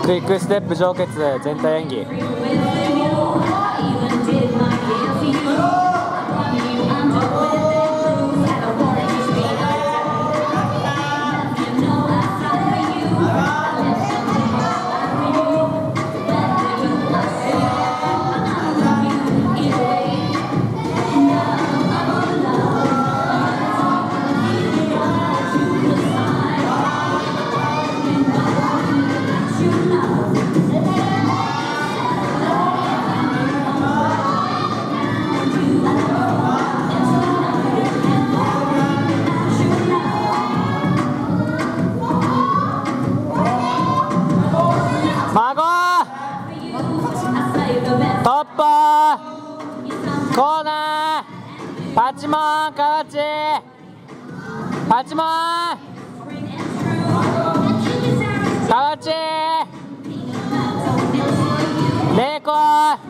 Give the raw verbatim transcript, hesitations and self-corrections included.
クイックステップ上決全体演技。トッポーコーナーパチモン河内パチモン河内レイコ